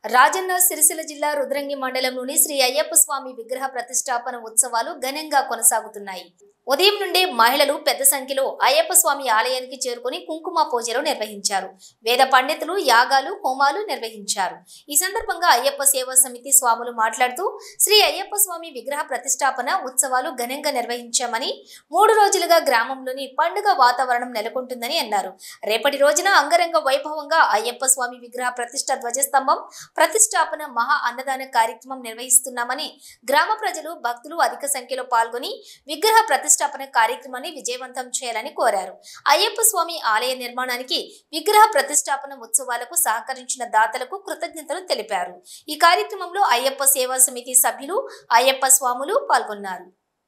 రాజన్న సిరిసిల్ల జిల్లా రుద్రంగి మండలంలోని శ్రీ అయ్యప్ప స్వామి విగ్రహ ప్రతిష్టాపన ఉత్సవాలు ఘనంగా కొనసాగుతున్నాయి. ఉదయం నుండి మహిళలు పెద్ద సంఖ్యలో అయ్యప్ప స్వామి ఆలయానికి చేరుకుని కుంకుమ పూజలు నిర్వహించారు. వేద పండితులు యాగాలు హోమాలు నిర్వహించారు. ఈ సందర్భంగా అయ్యప్ప సేవా సమితి స్వాములు మాట్లాడుతూ శ్రీ అయ్యప్ప స్వామి విగ్రహ ప్రతిష్టాపన ఉత్సవాలు ఘనంగా నిర్వహించామని, 3 రోజులుగా గ్రామంలోని పండుగ వాతావరణం నెలకొంటుందని అన్నారు. రేపటి రోజున అంగరంగ వైభవంగా అయ్యప్ప స్వామి విగ్రహ ప్రతిష్ట ధ్వజస్తంభం ప్రతిష్టాపన మహా అన్నదాన కార్యక్రమం నిర్వహిస్తున్నామని, గ్రామ ప్రజలు భక్తులు అధిక సంఖ్యలో పాల్గొని విగ్రహ ప్రతిష్టాపన కార్యక్రమాన్ని విజయవంతం చేయాలని కోరారు. అయ్యప్ప స్వామి ఆలయ నిర్మాణానికి విగ్రహ ప్రతిష్టాపన ఉత్సవాలకు సహకరించిన దాతలకు కృతజ్ఞతలు తెలిపారు. ఈ కార్యక్రమంలో అయ్యప్ప సేవా సమితి సభ్యులు, అయ్యప్ప స్వాములు పాల్గొన్నారు.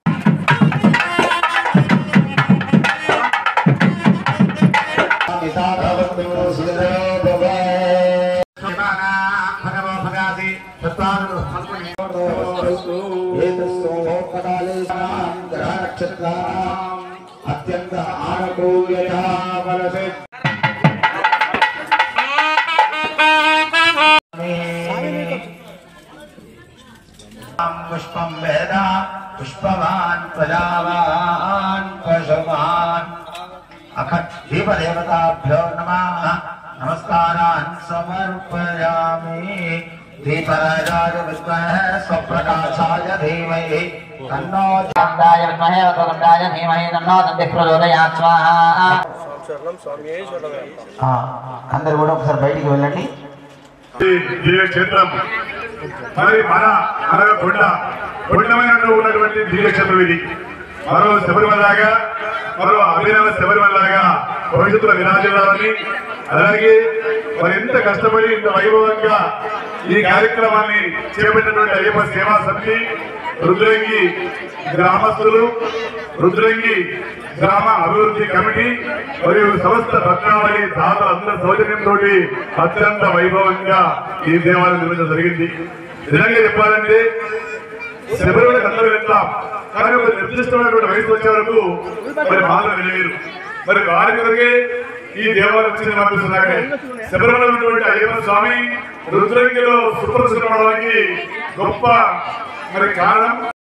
అత్యంత ఆనకూయతా వలసే పుష్పం వేద పుష్పవాన్ ప్రజావాన్ పశుమాన్ అఖట్ దీపదేవతాభ్యో నమః నమస్కారాన్ సమర్పయామి. దీపరాజాయ విద్మహే స్వప్రకాశాయ ధీమహి తన్నో చందాయ విద్మహే వక్రతుండాయ ధీమహి తన్నో దంతిః ప్రచోదయాత్ స్వాహా. అందరూ కూడా ఒకసారి బయటికి వెళ్ళండి. దివ్య క్షేత్రం మరి మన కొండమైన ఉన్నటువంటి దివ్య క్షేత్రం ఇది. మరో శబరిమలలాగా, మరో అభినవ శబరిమలలాగా భవిష్యత్తులో విరాజిల్లాలని, అలాగే మరి ఎంత కష్టపడి ఇంత వైభవంగా ఈ కార్యక్రమాన్ని చేపట్టినటువంటి అయ్యప్ప సేవా సమితి, రుద్రంగి గ్రామస్తులు, రుద్రంగి గ్రామ అభివృద్ధి కమిటీ మరియు సమస్త భక్తావళి దాతలందరి సౌజన్యంతో అత్యంత వైభవంగా ఈ దేవాలయం నిర్మించడం జరిగింది. నిజంగా చెప్పాలంటే శబరిమలకి అందరూ వెళ్తాం, కానీ ఒక నిర్దిష్టమైనటువంటి వయసు వచ్చే వరకు మరి మాత్రం వెళ్ళలేరు. మరి వారి కొరకే ఈ దేవాలయం వచ్చింది అనిపిస్తున్నాయి. శబరిమల ఉన్నటువంటి అయ్యప్ప స్వామి రుద్రంగిలో సుప్రసిద్ధమవడానికి గొప్ప మరి కారణం